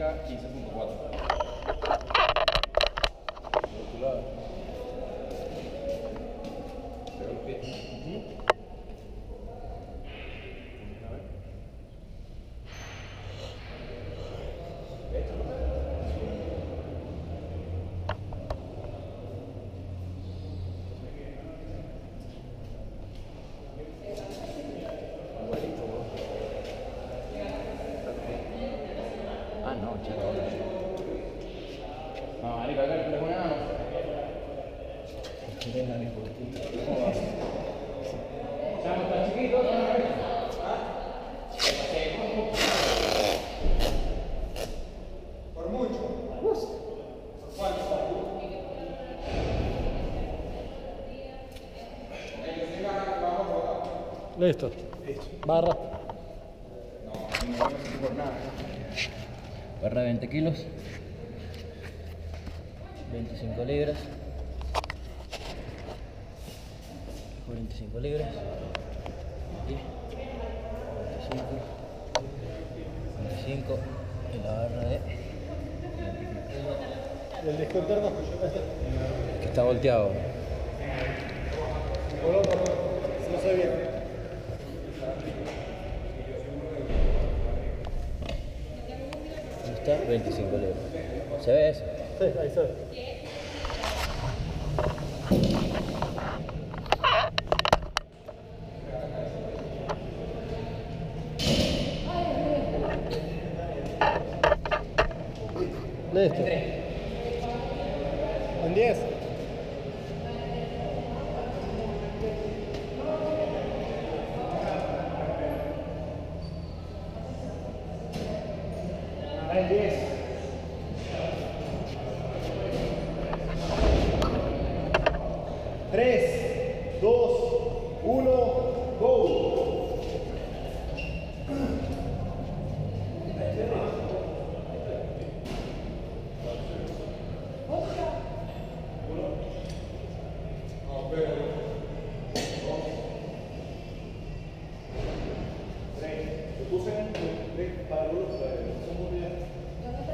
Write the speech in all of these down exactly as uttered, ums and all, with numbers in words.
Carga quince punto cuatro. Pega los pies. Ah, no, chaval. No, marica, acá el telefonado. Chamo, está chiquito, ¿no? Por mucho. ¿Por cuánto? Listo. Barra. No, no voy a hacer por nada. Barra de veinte kilos. veinticinco libras. cuarenta y cinco libras. Aquí. cuarenta y cinco. veinticinco. Y la barra de... ¿Y el disco interno? que está volteado. No sé bien. Ahí está, veinticinco libras. ¿Se ve eso? Sí, ahí se ve. Listo. En diez. En diez. tres, dos, uno, go. Lo puse en para los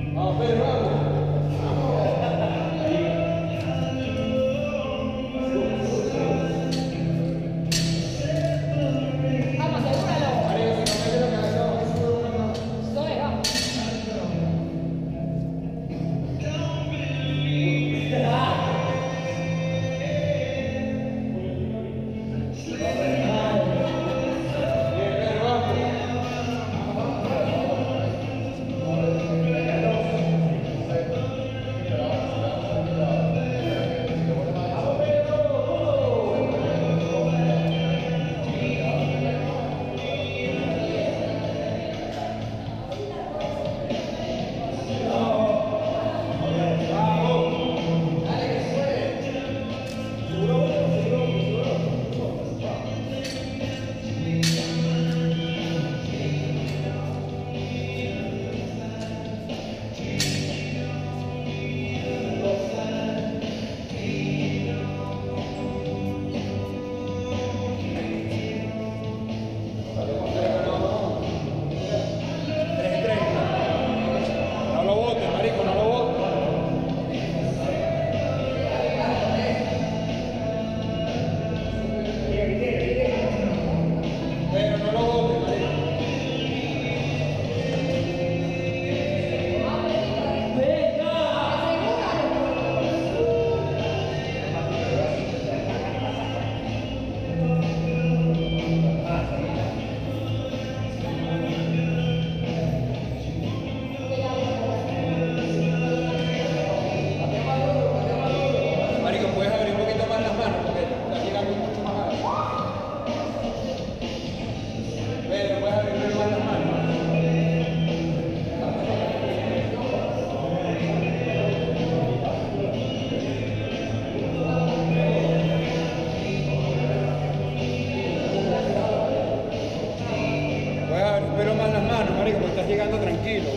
Vamos, Pedro, vamos. Vamos, asegúralo. Soy, vamos. No lo botes, marico, no lo botes. Pero no lo botes, marico. Marico, puedes abrir un poquito más las manos porque está llegando mucho más alto. Pedro, puedes abrir más las manos. Puedes abrir pero más las manos, marico, porque estás llegando tranquilo.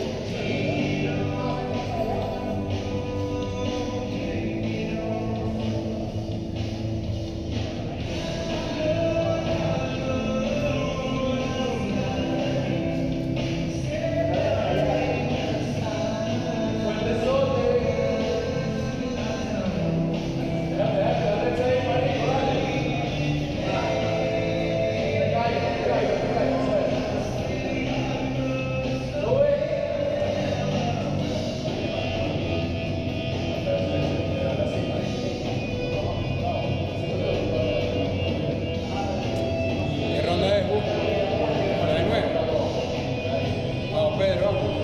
¿Qué ronda es, Gus? ¿La de nueve? Vamos, Pedro, vamos.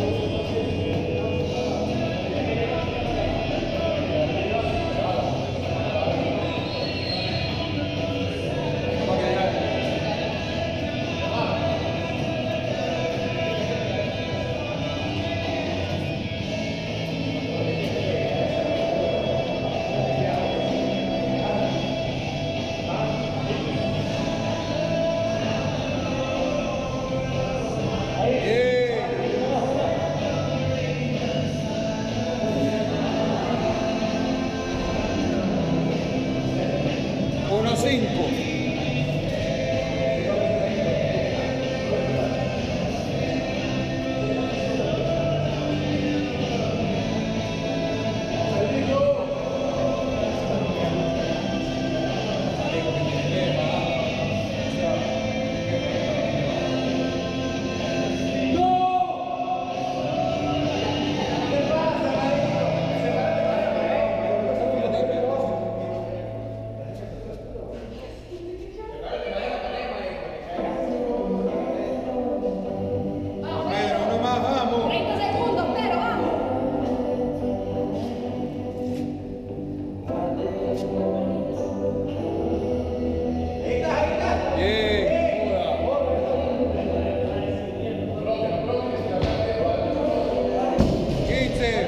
uno cinco. Pedro, uno más, vamos. treinta segundos, pero vamos. Bien, quince.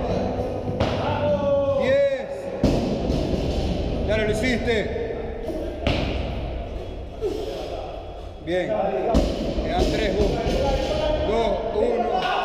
diez. Ya lo hiciste. Bien. Quedan tres, dos, uno.